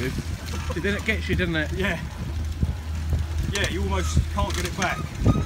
you. It gets you, doesn't it? Yeah. Yeah, you almost can't get it back.